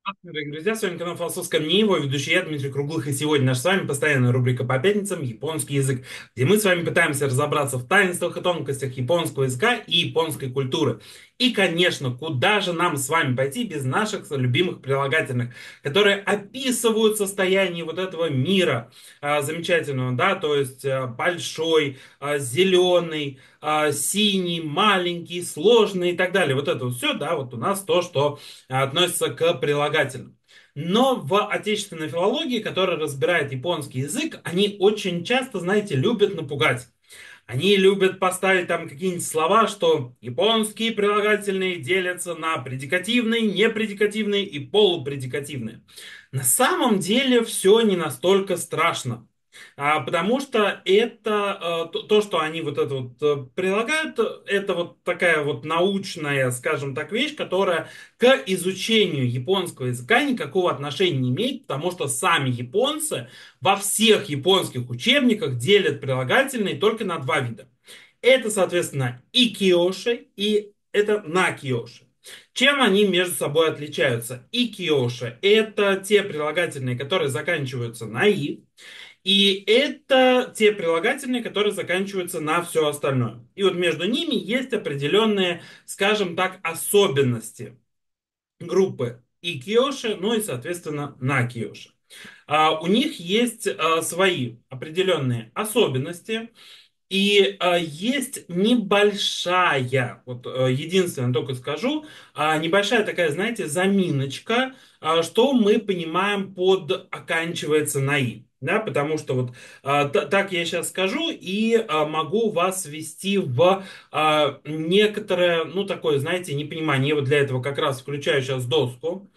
Дорогие друзья, с вами канал Философское мнение, его ведущий я, Дмитрий Круглых, и сегодня наша с вами постоянная рубрика по пятницам «Японский язык», где мы с вами пытаемся разобраться в таинствах и тонкостях японского языка и японской культуры. И, конечно, куда же нам с вами пойти без наших любимых прилагательных, которые описывают состояние вот этого мира замечательного, да, то есть большой, зеленый, синий, маленький, сложный и так далее. Вот это вот все, да, вот у нас то, что относится к прилагательным. Но в отечественной филологии, которая разбирает японский язык, они очень часто, знаете, любят напугать. Они любят поставить там какие-нибудь слова, что японские прилагательные делятся на предикативные, непредикативные и полупредикативные. На самом деле все не настолько страшно. Потому что это то, что они вот это вот прилагают, это вот такая вот научная, скажем так, вещь, которая к изучению японского языка никакого отношения не имеет, потому что сами японцы во всех японских учебниках делят прилагательные только на два вида. Это, соответственно, икиоши и это накиоши. Чем они между собой отличаются? Икиоши — это те прилагательные, которые заканчиваются на «и», и это те прилагательные, которые заканчиваются на все остальное. И вот между ними есть определенные, скажем так, особенности группы и киоши, ну и, соответственно, на киоши. У них есть свои определенные особенности, и есть небольшая, вот единственное только скажу, небольшая такая, знаете, заминочка, что мы понимаем под оканчивается на «и». Да, потому что вот так я сейчас скажу и могу вас ввести в некоторое, ну такое, знаете, непонимание. Я вот для этого как раз включаю сейчас доску.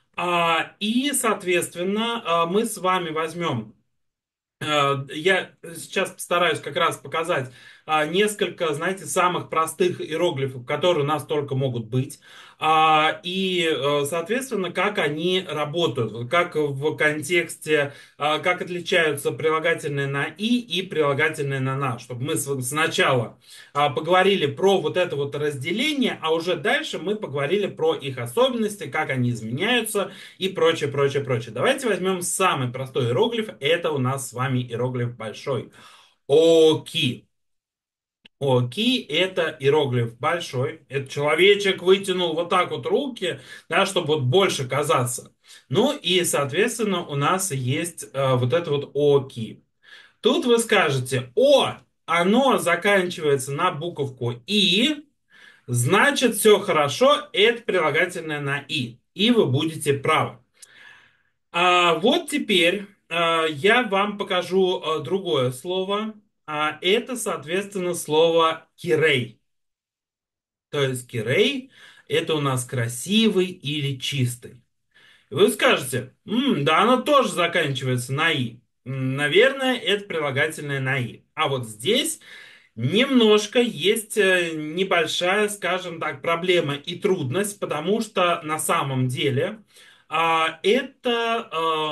И, соответственно, мы с вами возьмем я сейчас постараюсь как раз показать несколько, знаете, самых простых иероглифов, которые у нас только могут быть. Соответственно, как они работают, вот как в контексте, как отличаются прилагательные на и прилагательные на на, чтобы мы сначала поговорили про вот это вот разделение, а уже дальше мы поговорили про их особенности, как они изменяются и прочее, прочее, прочее. Давайте возьмем самый простой иероглиф. Это у нас с вами иероглиф большой. Оки. Оки — это иероглиф большой. Это человечек вытянул вот так вот руки, да, чтобы вот больше казаться. Ну и, соответственно, у нас есть вот это вот оки. Тут вы скажете, оно заканчивается на буковку и, значит, все хорошо, это прилагательное на и. И вы будете правы. Вот теперь я вам покажу другое слово. Это, соответственно, слово кирей. То есть кирей — это у нас красивый или чистый. И вы скажете, да, оно тоже заканчивается на и. Наверное, это прилагательное на и. А вот здесь немножко есть небольшая, скажем так, проблема и трудность, потому что на самом деле это,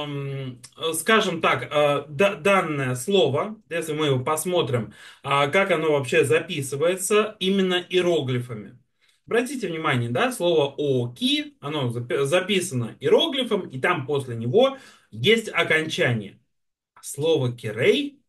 скажем так, данное слово, если мы его посмотрим, как оно вообще записывается именно иероглифами. Обратите внимание, да, слово «оки», оно записано иероглифом, и там после него есть окончание. Слово «кирей»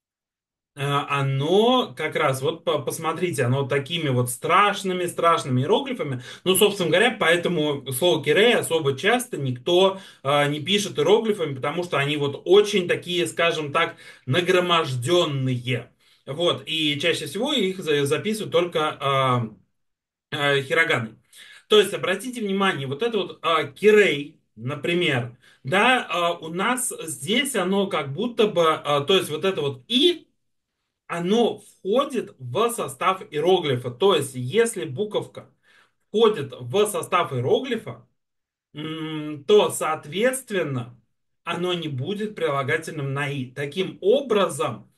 оно как раз, вот посмотрите, оно такими вот страшными иероглифами. Ну, собственно говоря, поэтому слово «кирей» особо часто никто не пишет иероглифами, потому что они вот очень такие, скажем так, нагроможденные. Вот, и чаще всего их записывают только хироганой. То есть, обратите внимание, вот это вот «кирей», например, да, у нас здесь оно как будто бы, то есть вот это вот «и», оно входит в состав иероглифа. То есть, если буковка входит в состав иероглифа, то, соответственно, оно не будет прилагательным на «и». Таким образом,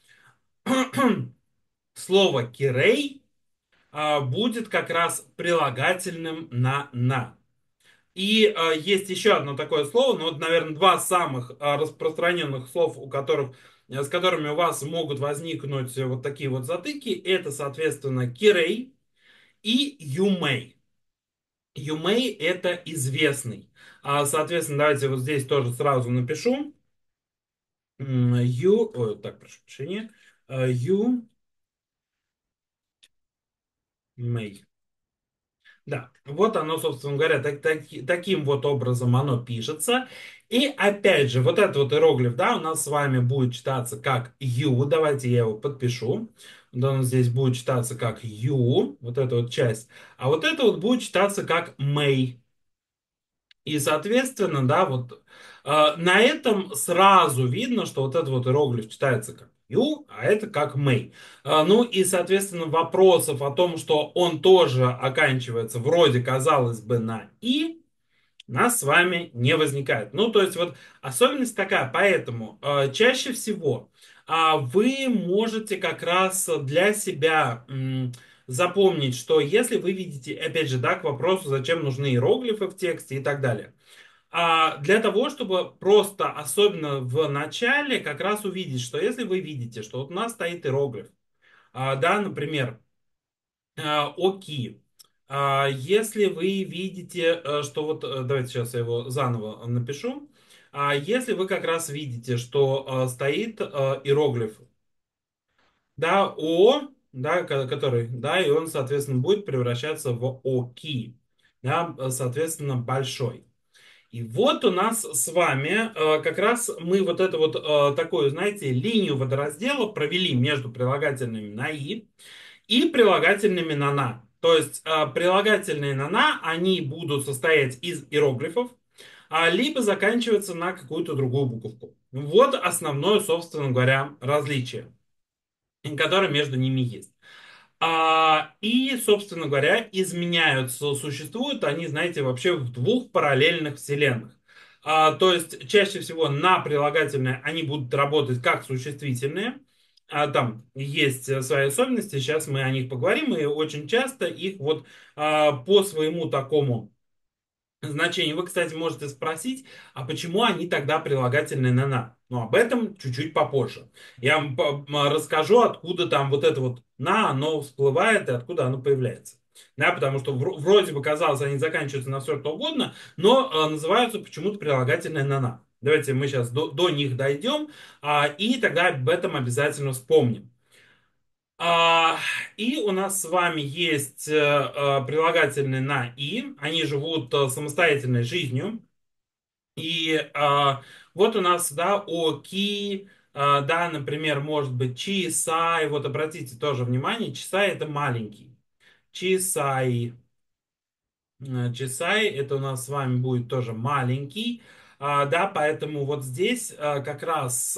слово «кирей» будет как раз прилагательным на «на». И есть еще одно такое слово, ну вот, наверное, два самых распространенных слов, с которыми у вас могут возникнуть вот такие вот затыки, это, соответственно, кирей и юмей. You may это известный. Соответственно, давайте вот здесь тоже сразу напишу. Ой, так, прошу прощения. You may. Да, вот оно, собственно говоря, таким вот образом оно пишется. И опять же, вот этот вот иероглиф, да, у нас с вами будет читаться как you. Давайте я его подпишу. Да, он здесь будет читаться как you, вот эта вот часть. А вот это вот будет читаться как may. И, соответственно, да, вот на этом сразу видно, что вот этот вот иероглиф читается как ю, а это как мэй. Ну и, соответственно, вопросов о том, что он тоже оканчивается вроде, казалось бы, на и, нас с вами не возникает. Ну, то есть вот особенность такая, поэтому чаще всего вы можете как раз для себя запомнить, что если вы видите, опять же, да, к вопросу, зачем нужны иероглифы в тексте и так далее. Для того, чтобы просто, особенно в начале, как раз увидеть, что если вы видите, что вот у нас стоит иероглиф, да, например, оки, если вы видите, что вот, давайте сейчас я его заново напишу, если вы как раз видите, что стоит иероглиф, да, о, да, который, да, и он, соответственно, будет превращаться в оки, да, соответственно, большой. И вот у нас с вами как раз мы вот эту вот такую, знаете, линию водораздела провели между прилагательными на и прилагательными на на. То есть прилагательные на они будут состоять из иероглифов, либо заканчиваться на какую-то другую буковку. Вот основное, собственно говоря, различие, которое между ними есть. И, собственно говоря, изменяются, существуют они, знаете, вообще в двух параллельных вселенных. То есть чаще всего на прилагательные они будут работать как существительные. Там есть свои особенности, сейчас мы о них поговорим, и очень часто их вот по своему такому значение. Вы, кстати, можете спросить, а почему они тогда прилагательные на «на»? Но об этом чуть-чуть попозже. Я вам расскажу, откуда там вот это вот «на», оно всплывает и откуда оно появляется. Да, потому что вроде бы казалось, они заканчиваются на все что угодно, но называются почему-то прилагательные на «на». Давайте мы сейчас до них дойдем, и тогда об этом обязательно вспомним. А, И у нас с вами есть прилагательные на и. Они живут самостоятельной жизнью. И вот у нас, да, оки, да, например, может быть чисай. Вот обратите тоже внимание, чисай это маленький. Чисай. Часай, это у нас с вами будет тоже маленький, да, поэтому вот здесь как раз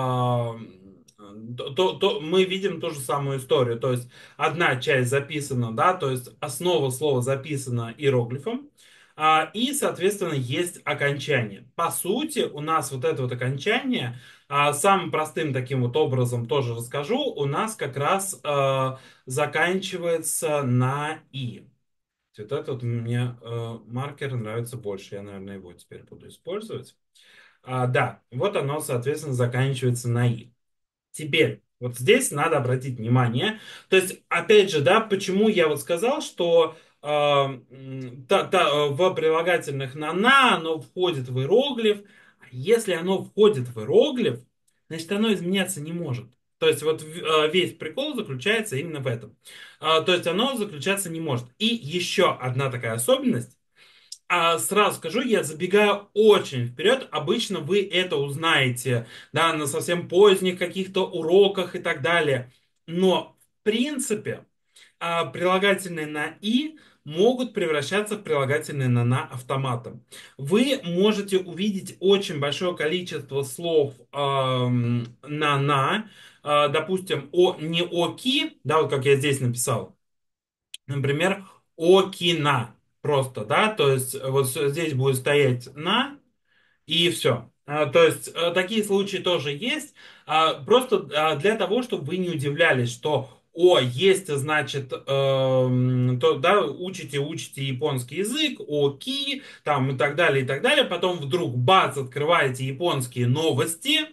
мы видим ту же самую историю, то есть одна часть записана, да, то есть основа слова записана иероглифом, и, соответственно, есть окончание. По сути, у нас вот это вот окончание, самым простым таким вот образом тоже расскажу, у нас как раз заканчивается на «и». Вот этот вот мне маркер нравится больше. Я, наверное, его теперь буду использовать. Да, вот оно, соответственно, заканчивается на «и». Теперь, вот здесь надо обратить внимание. То есть, опять же, да, почему я вот сказал, что в прилагательных на оно входит в иероглиф. А если оно входит в иероглиф, значит, оно изменяться не может. То есть, вот весь прикол заключается именно в этом. То есть, оно заключаться не может. И еще одна такая особенность. Сразу скажу, я забегаю очень вперед. Обычно вы это узнаете, да, на совсем поздних каких-то уроках и так далее. Но, в принципе, прилагательные на «и» могут превращаться в прилагательные на автоматом. Вы можете увидеть очень большое количество слов на допустим, не «оки», да, вот как я здесь написал, например, «окина». Просто, да, то есть вот здесь будет стоять «на», и все. То есть такие случаи тоже есть. Просто для того, чтобы вы не удивлялись, что есть, значит, да, учите японский язык, там и так далее, и так далее. Потом вдруг, бац, открываете японские новости,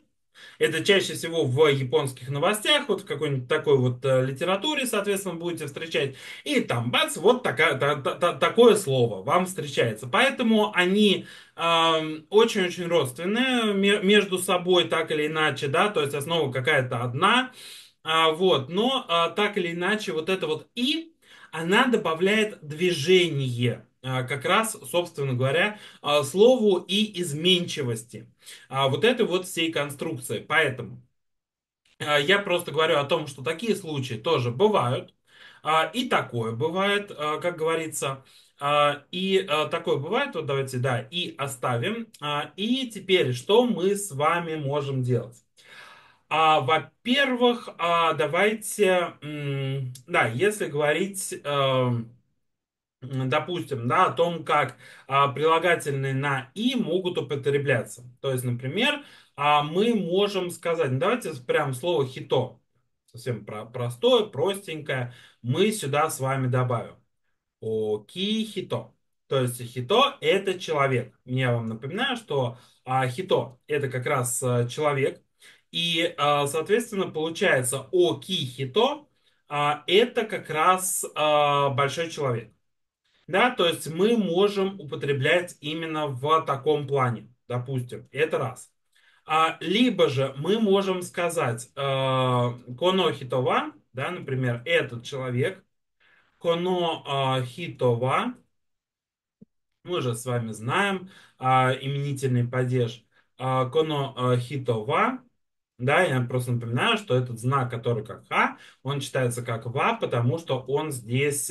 Это чаще всего в японских новостях, вот в какой-нибудь такой вот литературе, соответственно, будете встречать. И там, бац, вот такое слово вам встречается. Поэтому они очень-очень родственные между собой, так или иначе, да, то есть основа какая-то одна. Вот, но так или иначе, вот это вот «и», она добавляет движение, как раз, собственно говоря, слову и изменчивости. Вот этой вот всей конструкции. Поэтому я просто говорю о том, что такие случаи тоже бывают. И такое бывает, как говорится. И такое бывает, вот давайте, да, и оставим. И теперь, что мы с вами можем делать? Во-первых, давайте, да, если говорить, допустим, да, о том, как прилагательные на «и» могут употребляться. То есть, например, мы можем сказать, ну, давайте прям слово «хито», совсем простое, простенькое, мы сюда с вами добавим. Окихито. То есть хито это человек. Я вам напоминаю, что хито это как раз человек. И, соответственно, получается окихито это как раз большой человек. Да, то есть мы можем употреблять именно в таком плане. Допустим, это раз. Либо же мы можем сказать коно хитова, да, например, этот человек, коно хитова, мы же с вами знаем именительный падеж коно хитова. Да, я просто напоминаю, что этот знак, который как ха, он читается как ва, потому что он здесь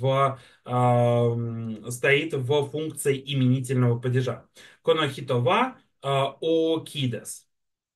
стоит в функции именительного падежа. Коно хитова о кидес.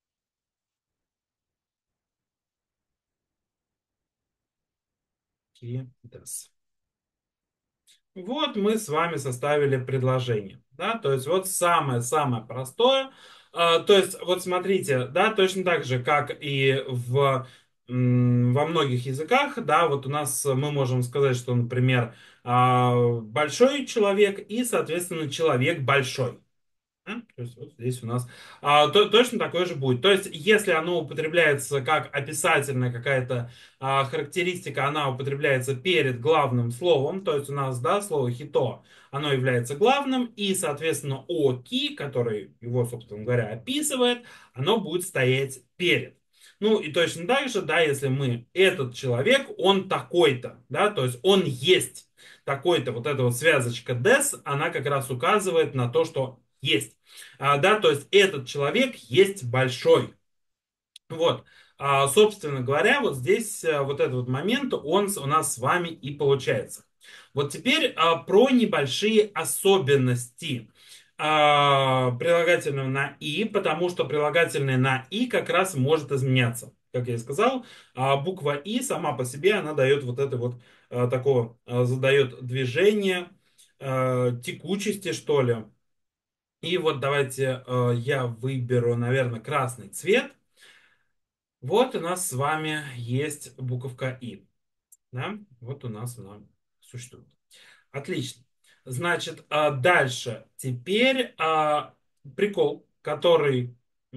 Кидес. Вот мы с вами составили предложение. Да? То есть вот самое-самое простое. То есть вот смотрите, да, точно так же, как и во многих языках, да, вот у нас мы можем сказать, что, например, большой человек и, соответственно, человек большой. То есть вот здесь у нас точно такое же будет. То есть если оно употребляется как описательная какая-то характеристика, она употребляется перед главным словом, то есть у нас, да, слово хито, оно является главным, и, соответственно, оки, который его, собственно говоря, описывает, оно будет стоять перед. Ну и точно так же, да, если мы, этот человек, он такой-то, да, то есть он есть такой-то, вот эта вот связочка des, она как раз указывает на то, что есть. Да, то есть этот человек есть большой. Вот. Собственно говоря, вот здесь вот этот вот момент, он у нас с вами и получается. Вот теперь про небольшие особенности прилагательного на «и», потому что прилагательное на «и» как раз может изменяться. Как я и сказал, буква «и» сама по себе, она дает вот это вот такого, задает движение, текучести, что ли. И вот давайте я выберу, наверное, красный цвет. Вот у нас с вами есть буковка «и». Да? Вот у нас она существует. Отлично. Значит, дальше. Теперь прикол, который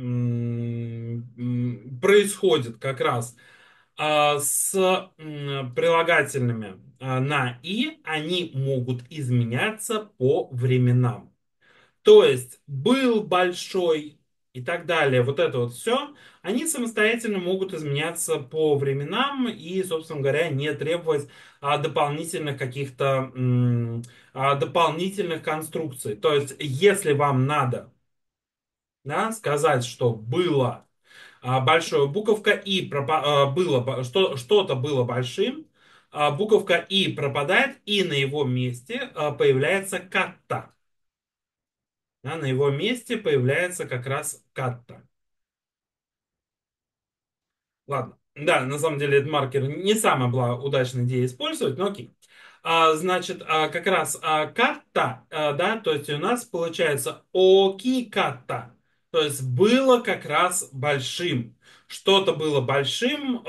происходит как раз с прилагательными на «и», они могут изменяться по временам. То есть был большой и так далее, вот это вот все, они самостоятельно могут изменяться по временам и, собственно говоря, не требовать дополнительных каких-то дополнительных конструкций. То есть, если вам надо, да, сказать, что было большое, буковка «и» было, что-то было большим, буковка «и» пропадает, и на его месте появляется «катта». Да, на его месте появляется как раз катта. Ладно. Да, на самом деле этот маркер не самая была удачная идея использовать, но окей. Значит, как раз катта, да, то есть у нас получается оки катта. То есть было как раз большим. Что-то было большим,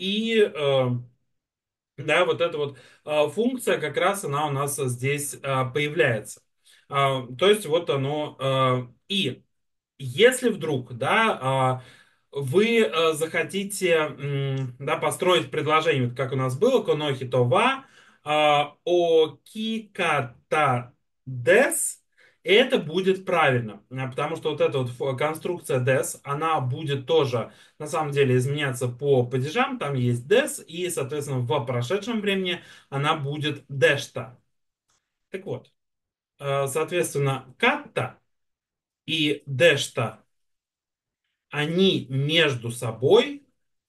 да, вот эта вот функция как раз она у нас здесь появляется. То есть вот оно и если вдруг, да, вы захотите да, построить предложение, вот как у нас было, конохи това, о киката дес, это будет правильно, потому что вот эта вот конструкция des, она будет тоже на самом деле изменяться по падежам, там есть des, и, соответственно, в прошедшем времени она будет дешта. Так вот, соответственно, катта и дешта они между собой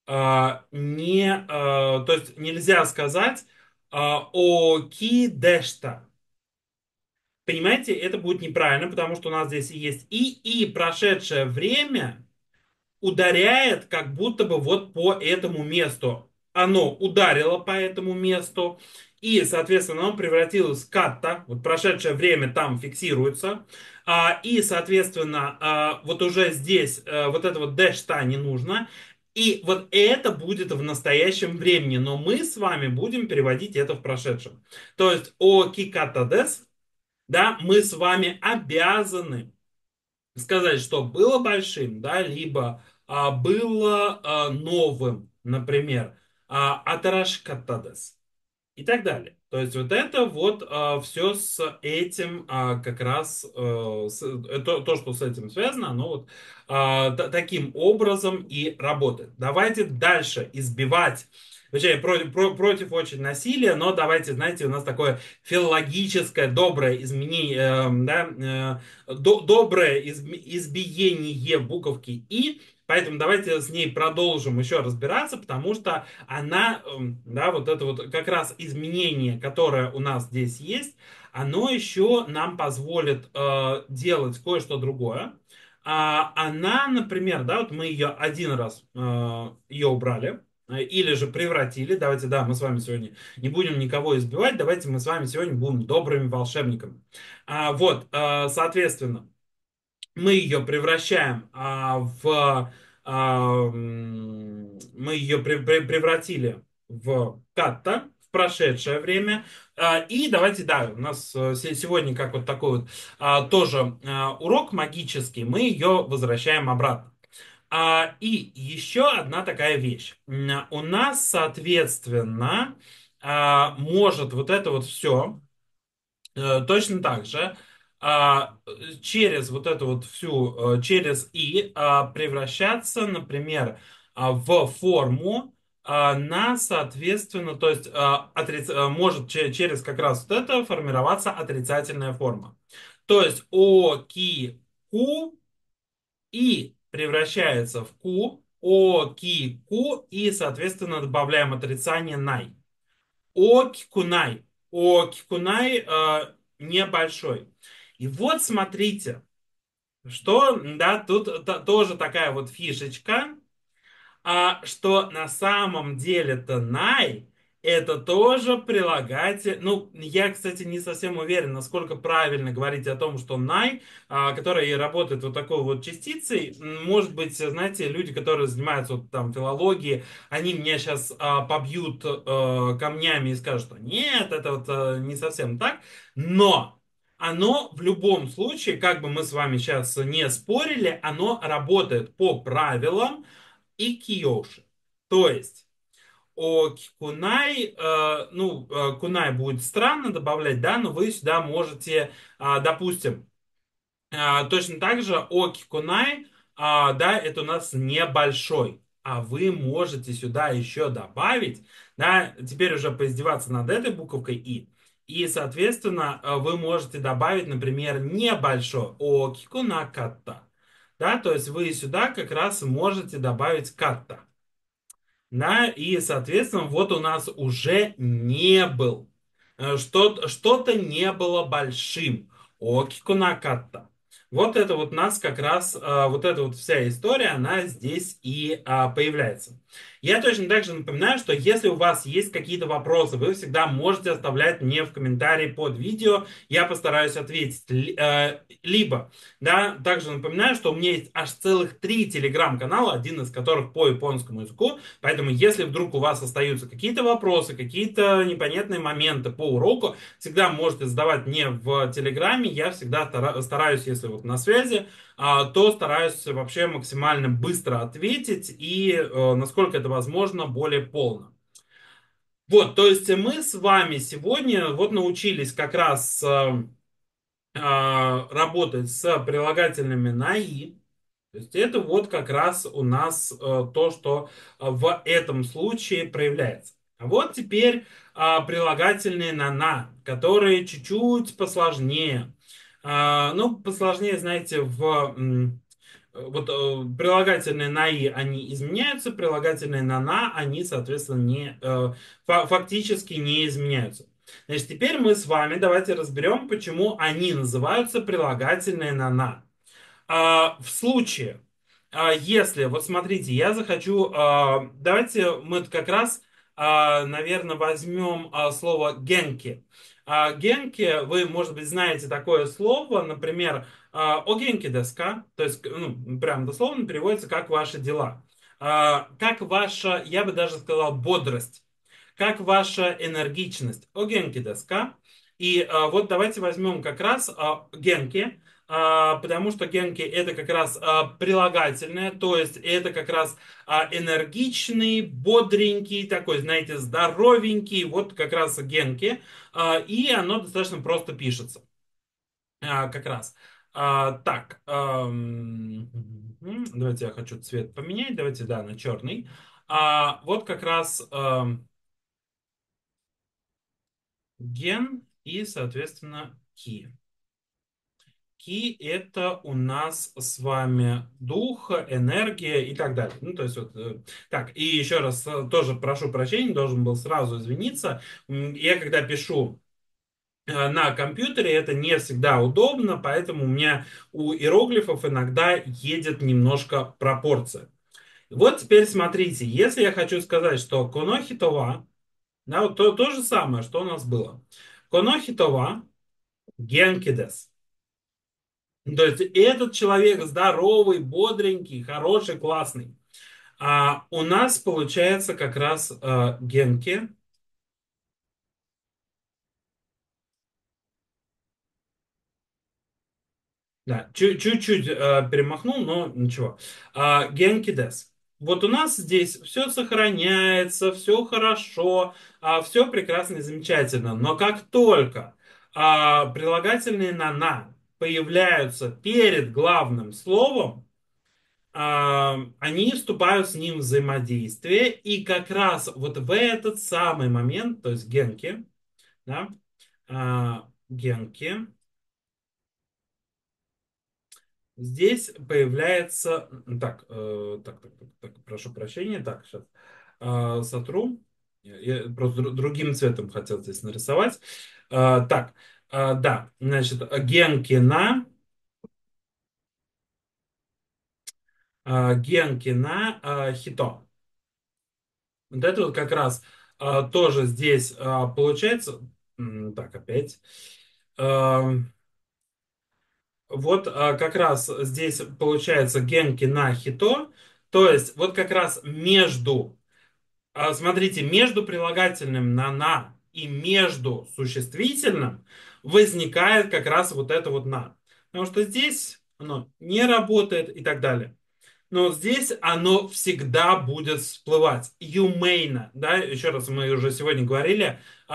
то есть нельзя сказать оки дешта. Понимаете, это будет неправильно, потому что у нас здесь есть и прошедшее время ударяет как будто бы вот по этому месту. Оно ударило по этому месту, и, соответственно, оно превратилось в катта. Вот прошедшее время там фиксируется. И, соответственно, вот уже здесь вот это вот дэш-та не нужно. И вот это будет в настоящем времени, но мы с вами будем переводить это в прошедшем. То есть о киката дес, да, мы с вами обязаны сказать, что было большим, да, либо было новым, например, атарашкатадес и так далее. То есть вот это вот все с этим как раз, то, что с этим связано, оно вот таким образом и работает. Давайте дальше избивать. Вообще, против очень насилия, но давайте, знаете, у нас такое филологическое доброе изменение, да, доброе избиение буковки «и», поэтому давайте с ней продолжим еще разбираться, потому что она, да, вот это вот как раз изменение, которое у нас здесь есть, оно еще нам позволит делать кое-что другое. Она, например, да, вот мы ее один раз ее убрали, или же превратили. Давайте, да, мы с вами сегодня не будем никого избивать, давайте мы с вами сегодня будем добрыми волшебниками. Соответственно, мы ее превращаем мы ее превратили в катта в прошедшее время. И давайте, да, у нас сегодня как вот такой вот тоже урок магический, мы ее возвращаем обратно. И еще одна такая вещь. У нас, соответственно, может вот это вот все точно так же через вот эту вот всю, через и превращаться, например, в форму на, соответственно, то есть может через как раз вот это формироваться отрицательная форма. То есть о, ки, ку и превращается в ку, о, ки, ку и, соответственно, добавляем отрицание най. Окикунай. Окикунай небольшой. И вот смотрите, что, да, тут тоже такая вот фишечка, что на самом деле-то най это тоже прилагатель. Ну, я, кстати, не совсем уверен, насколько правильно говорить о том, что най, которая и работает вот такой вот частицей. Может быть, знаете, люди, которые занимаются вот там филологией, они меня сейчас побьют камнями и скажут, что нет, это вот не совсем так. Но оно в любом случае, как бы мы с вами сейчас не спорили, оно работает по правилам и Киоши. То есть о кунай, кунай будет странно добавлять, да, но вы сюда можете, допустим, точно так же о кунай, да, это у нас небольшой. А вы можете сюда еще добавить, да, теперь уже поиздеваться над этой буковкой и. И, соответственно, вы можете добавить, например, небольшой о кикунаката. Да, то есть вы сюда как раз можете добавить катта. Да, и, соответственно, вот у нас уже не был. Что-то не было большим. Окикунакатта. Вот это вот нас как раз, вот эта вот вся история, она здесь и появляется. Я точно так же напоминаю, что если у вас есть какие-то вопросы, вы всегда можете оставлять мне в комментарии под видео, я постараюсь ответить. Либо, да, также напоминаю, что у меня есть аж целых 3 телеграм-канала, один из которых по японскому языку, поэтому если вдруг у вас остаются какие-то вопросы, какие-то непонятные моменты по уроку, всегда можете задавать мне в телеграме, я всегда стараюсь, если вот на связи, то стараюсь вообще максимально быстро ответить и, насколько это возможно, более полно. Вот, то есть мы с вами сегодня вот научились как раз работать с прилагательными на «и». То есть это вот как раз у нас то, что в этом случае проявляется. А вот теперь прилагательные на, которые чуть-чуть посложнее. Ну, посложнее, знаете, вот прилагательные на «и», они изменяются, прилагательные на, они, соответственно, фактически не изменяются. Значит, теперь мы с вами давайте разберем, почему они называются прилагательные на. В случае, если, вот смотрите, я захочу, давайте мы как раз, наверное, возьмем слово генки. Генки, вы, может быть, знаете такое слово, например, о генки деска, то есть, ну, прям дословно переводится как ваши дела. Как ваша, я бы даже сказал, бодрость, как ваша энергичность. О генки деска. И вот давайте возьмем как раз генки, потому что генки это как раз прилагательное, то есть это как раз энергичный, бодренький, такой, знаете, здоровенький, вот как раз генки, и оно достаточно просто пишется, как раз. Так, давайте я хочу цвет поменять, давайте, да, на черный. Вот как раз ген и, соответственно, ки. Ки это у нас с вами дух, энергия и так далее. Ну, то есть вот так. И еще раз тоже прошу прощения, должен был сразу извиниться. Я когда пишу на компьютере, это не всегда удобно, поэтому у меня у иероглифов иногда едет немножко пропорция. Вот теперь смотрите, если я хочу сказать, что конохитова, да, вот то же самое, что у нас было. Конохитова генкидес. То есть этот человек здоровый, бодренький, хороший, классный. А у нас получается как раз генки. Да, чуть-чуть перемахнул, но ничего. Генки дес. Вот у нас здесь все сохраняется, все хорошо, все прекрасно и замечательно. Но как только прилагательные на появляются перед главным словом, они вступают с ним в взаимодействие, и как раз вот в этот самый момент, то есть генки, да, генки, здесь появляется, так, прошу прощения, так, сейчас сотру, я просто другим цветом хотел здесь нарисовать. Так, да, значит, генки на хито. Вот это вот как раз тоже здесь получается. Так, опять. А, вот как раз здесь получается генки на хито. То есть вот как раз смотрите, между прилагательным на и между существительным возникает как раз вот это вот на. Потому что здесь оно не работает и так далее. Но здесь оно всегда будет всплывать. Юмейна, да, еще раз мы уже сегодня говорили,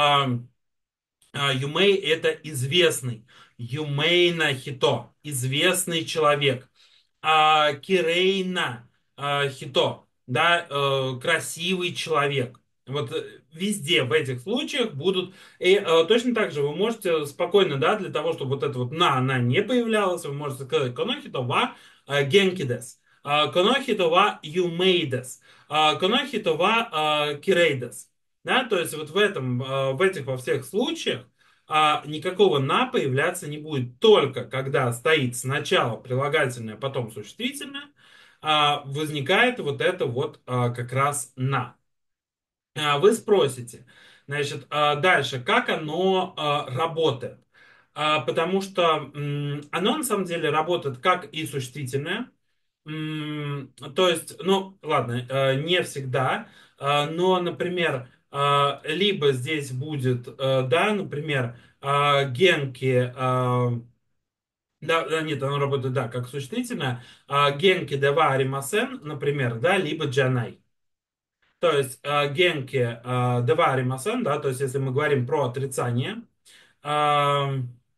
Юмей это известный. Юмейна Хито, известный человек. Кирейна Хито, да, красивый человек. Вот везде в этих случаях будут. И точно так же вы можете спокойно, да, для того, чтобы вот это вот на, она не появлялась, вы можете сказать конохито ва генкидес. Конохито ва юмейдес. Конохито ва кирейдес. Да, то есть вот в этих во всех случаях никакого на появляться не будет только когда стоит сначала прилагательное, потом существительное. возникает вот это вот как раз на. Вы спросите, значит, дальше, как оно работает? Потому что оно на самом деле работает как и существительное. То есть, ну, ладно, не всегда, но, например, либо здесь будет, да, например, Генки, да, да, нет, оно работает, да, как существительное, Генки дева аримасен, например, да, либо Джанай. То есть Генки дева аримасен, да, то есть если мы говорим про отрицание, а,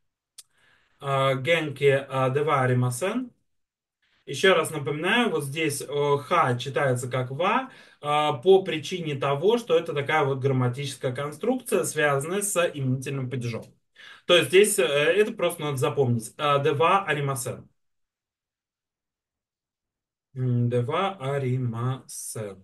Генки дева аримасен. Еще раз напоминаю, вот здесь ха читается как ва по причине того, что это такая вот грамматическая конструкция, связанная с именительным падежом. То есть здесь это просто надо запомнить. Дева аримасен. Дева аримасен.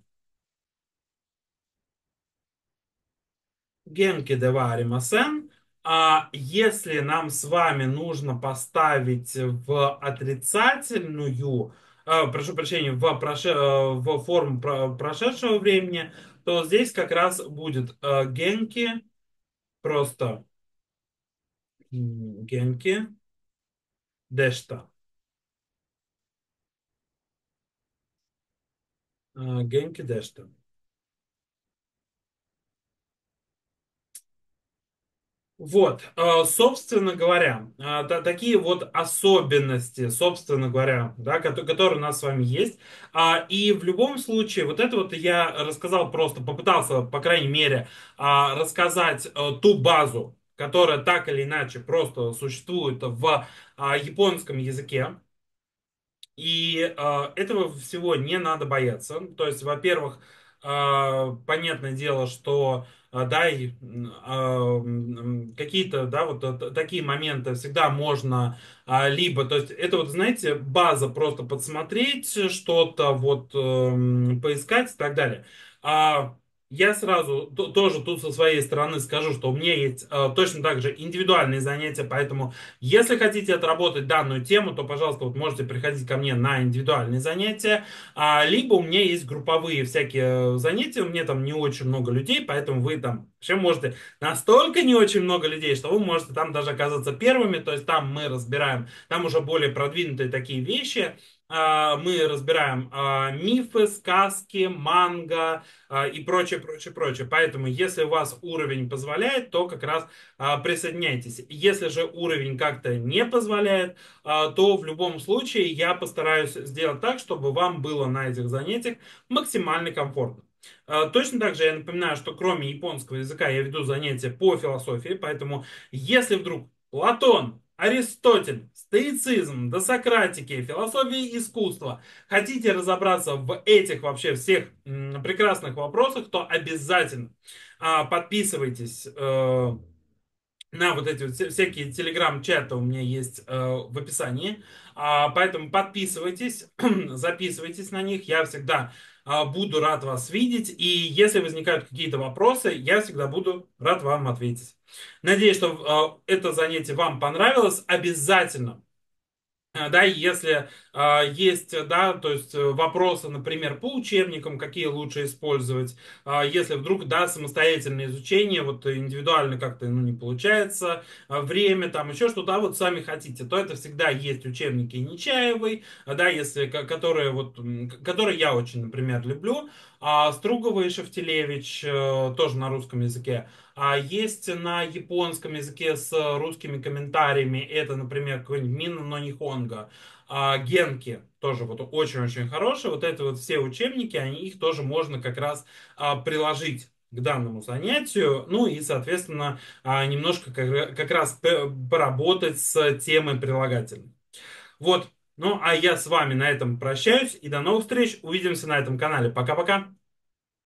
Генки дева аримасен. А если нам с вами нужно поставить в отрицательную, прошу прощения, в форму прошедшего времени, то здесь как раз будет генки, просто генки дешта. Генки дешта. Вот, собственно говоря, такие вот особенности, собственно говоря, да, которые у нас с вами есть. И в любом случае, вот это вот я рассказал просто, попытался, по крайней мере, рассказать ту базу, которая так или иначе просто существует в японском языке. И этого всего не надо бояться. То есть, во-первых, понятное дело, что да, какие-то, да, вот такие моменты всегда можно либо, то есть это вот, знаете, база просто подсмотреть что-то, вот поискать и так далее. Я сразу тоже тут со своей стороны скажу, что у меня есть точно так же индивидуальные занятия, поэтому если хотите отработать данную тему, то, пожалуйста, вот можете приходить ко мне на индивидуальные занятия, либо у меня есть групповые всякие занятия, у меня там не очень много людей, поэтому вы там вообще можете настолько не очень много людей, что вы можете там даже оказаться первыми, то есть там мы разбираем, там уже более продвинутые такие вещи, мы разбираем мифы, сказки, манго и прочее, прочее, прочее. Поэтому, если у вас уровень позволяет, то как раз присоединяйтесь. Если же уровень как-то не позволяет, то в любом случае я постараюсь сделать так, чтобы вам было на этих занятиях максимально комфортно. Точно так же я напоминаю, что кроме японского языка я веду занятия по философии, поэтому если вдруг Платон, Аристотель, стоицизм, досократики, философия искусства, хотите разобраться в этих вообще всех прекрасных вопросах, то обязательно подписывайтесь на вот эти вот всякие телеграм-чаты у меня есть в описании. Поэтому подписывайтесь, записывайтесь на них. Я всегда буду рад вас видеть. И если возникают какие-то вопросы, я всегда буду рад вам ответить. Надеюсь, что это занятие вам понравилось. Обязательно да, если есть, да, то есть вопросы, например, по учебникам, какие лучше использовать, если вдруг, да, самостоятельное изучение, вот индивидуально как-то, ну, не получается, время, там, еще что-то, вот сами хотите, то это всегда есть учебники Нечаевой, да, если, которые, вот, которые я очень, например, люблю, Стругова и Шевтилевич, тоже на русском языке, есть на японском языке с русскими комментариями. Это, например, какой-нибудь Минна но Нихонго. Генки тоже вот очень-очень хорошие. Вот это вот все учебники, их тоже можно как раз приложить к данному занятию. Ну и, соответственно, немножко как раз поработать с темой прилагательных. Вот. Ну, а я с вами на этом прощаюсь и до новых встреч. Увидимся на этом канале. Пока-пока.